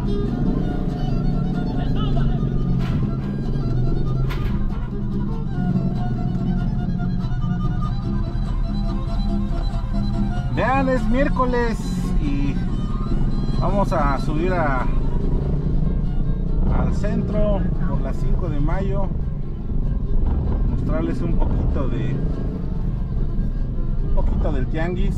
Vean, es miércoles y vamos a subir al centro por las 5 de mayo, mostrarles un poquito del tianguis.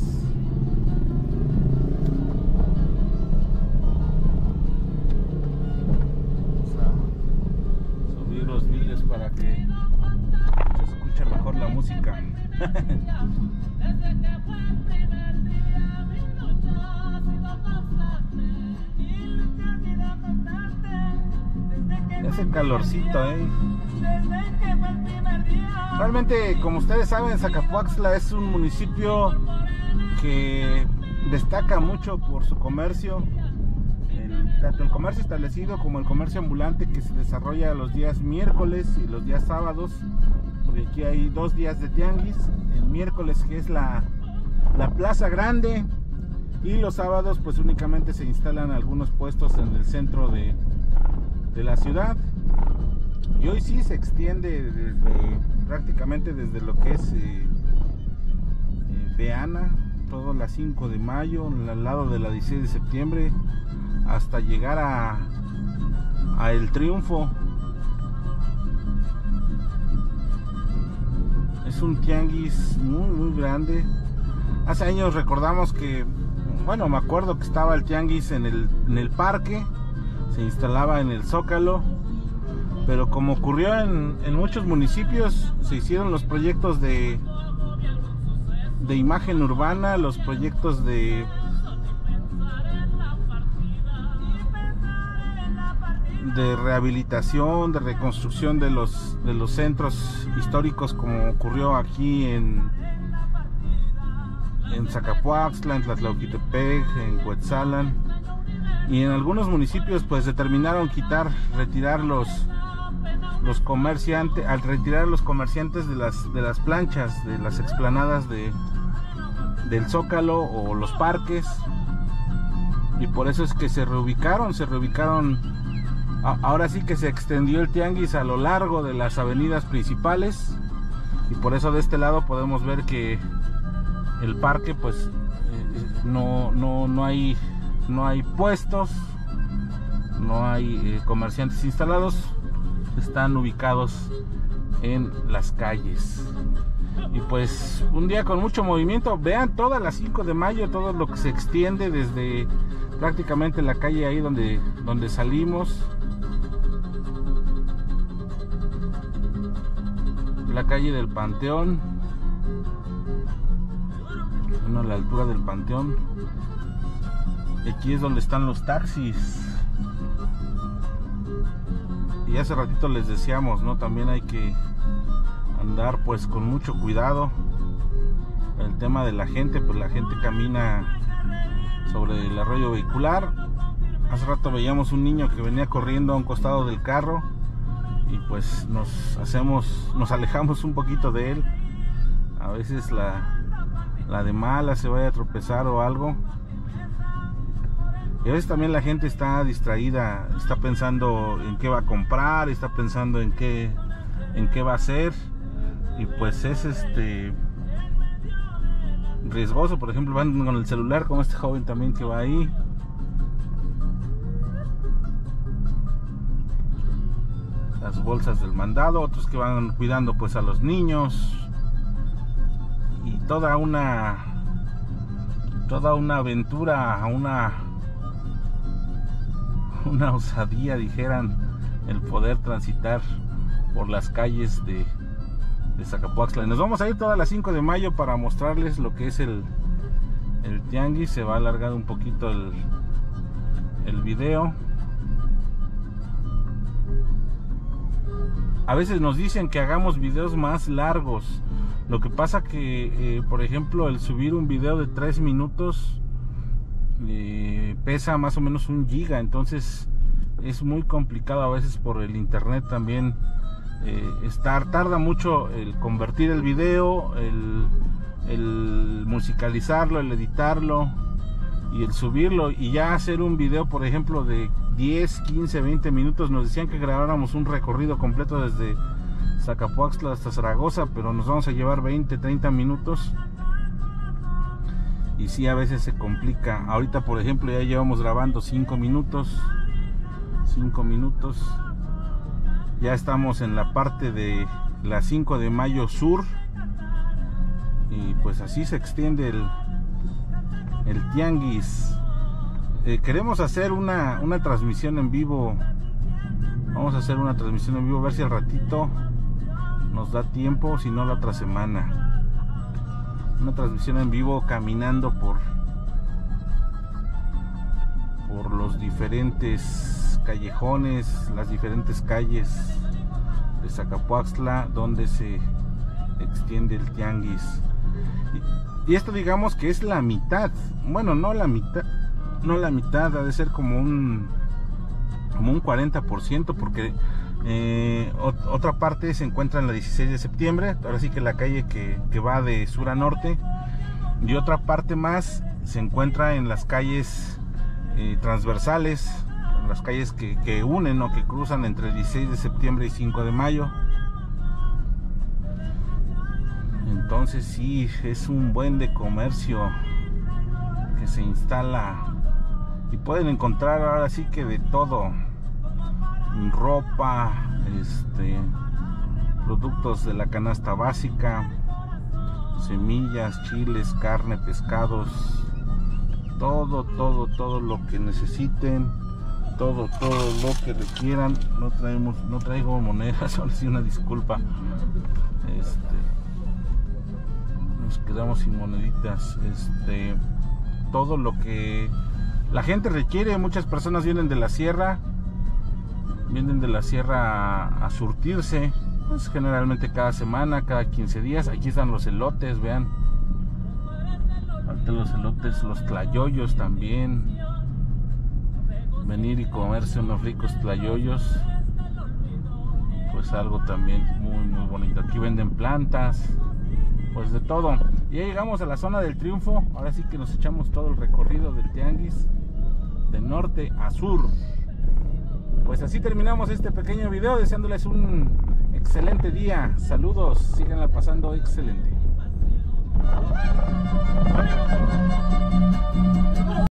Vamos a subir los vídeos para que se escuche mejor la música. Hace calorcito, Realmente, como ustedes saben, Zacapuaxtla es un municipio que destaca mucho por su comercio, tanto el comercio establecido como el comercio ambulante, que se desarrolla los días miércoles y los días sábados, porque aquí hay 2 días de tianguis. El miércoles, que es la plaza grande, y los sábados pues únicamente se instalan algunos puestos en el centro de la ciudad. Y hoy sí se extiende prácticamente desde lo que es Beana, toda la 5 de mayo, al lado de la 16 de septiembre, hasta llegar a El Triunfo. Es un tianguis muy grande. Hace años recordamos que, bueno, me acuerdo que estaba el tianguis en el parque, se instalaba en el Zócalo, pero como ocurrió en muchos municipios, se hicieron los proyectos de imagen urbana, los proyectos de rehabilitación, de reconstrucción de los centros históricos, como ocurrió aquí en Zacapuaxtla, en Tlatlauquitepec, en Cuetzalan, y en algunos municipios pues determinaron retirar los comerciantes, al retirar los comerciantes de las planchas, de las explanadas del Zócalo o los parques, y por eso es que se reubicaron. Ahora sí que se extendió el tianguis a lo largo de las avenidas principales, y por eso de este lado podemos ver que el parque pues no hay puestos, no hay comerciantes instalados, están ubicados en las calles. Y pues un día con mucho movimiento. Vean todas las 5 de mayo, todo lo que se extiende desde prácticamente la calle ahí donde salimos, la calle del Panteón, bueno, a la altura del Panteón. Y aquí es donde están los taxis. Y hace ratito les decíamos, ¿no? También hay que andar pues con mucho cuidado. El tema de la gente, pues la gente camina sobre el arroyo vehicular. Hace rato veíamos un niño que venía corriendo a un costado del carro, y pues nos alejamos un poquito de él. A veces la de mala se vaya a tropezar o algo. Y a veces también la gente está distraída, está pensando en qué va a comprar, está pensando en qué va a hacer, y pues es riesgoso. Por ejemplo, van con el celular, como este joven también que va ahí. Las bolsas del mandado, otros que van cuidando pues a los niños, y toda una aventura, una osadía, dijeran, el poder transitar por las calles de Zacapuaxtla. Y nos vamos a ir todas las 5 de mayo para mostrarles lo que es el tianguis. Se va a alargar un poquito el video. A veces nos dicen que hagamos videos más largos. Lo que pasa que, por ejemplo, el subir un video de 3 minutos pesa más o menos 1 giga, entonces es muy complicado a veces por el internet también. Tarda mucho el convertir el video, el musicalizarlo, el editarlo y el subirlo, y ya hacer un video, por ejemplo, de 10, 15, 20 minutos. Nos decían que grabáramos un recorrido completo desde Zacapoaxtla hasta Zaragoza, pero nos vamos a llevar 20, 30 minutos. Y sí, a veces se complica. Ahorita, por ejemplo, ya llevamos grabando 5 minutos. 5 minutos. Ya estamos en la parte de la 5 de Mayo Sur. Y pues así se extiende el tianguis. Queremos hacer una transmisión en vivo. Vamos a hacer una transmisión en vivo, a ver si al ratito nos da tiempo, si no la otra semana. Una transmisión en vivo caminando por los diferentes callejones, las diferentes calles de Zacapoaxtla donde se extiende el tianguis. Y esto, digamos que es la mitad. Bueno, no la mitad, ha de ser como un 40%, porque otra parte se encuentra en la 16 de septiembre, ahora sí que la calle que va de sur a norte, y otra parte más se encuentra en las calles transversales, en las calles que unen o que cruzan entre el 16 de septiembre y 5 de mayo. Entonces sí, es un buen de comercio que se instala y pueden encontrar ahora sí que de todo: ropa, productos de la canasta básica, semillas, chiles, carne, pescados, todo lo que necesiten, todo lo que requieran. No traigo monedas, solo sí, una disculpa. Nos quedamos sin moneditas. Todo lo que la gente requiere. Muchas personas vienen de la sierra a surtirse, pues generalmente cada semana, cada 15 días. Aquí están los elotes, vean. Aparte los elotes, los tlayoyos también. Venir y comerse unos ricos tlayoyos, pues algo también muy bonito. Aquí venden plantas, pues de todo. Y ya llegamos a la zona del Triunfo. Ahora sí que nos echamos todo el recorrido del tianguis de norte a sur. Pues así terminamos este pequeño video, deseándoles un excelente día. Saludos, síganla pasando excelente.